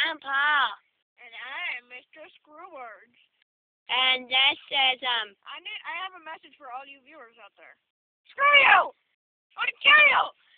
I'm Paul. And I am Mr. Screwwords. And that says, I have a message for all you viewers out there. Screw you! I want to kill you!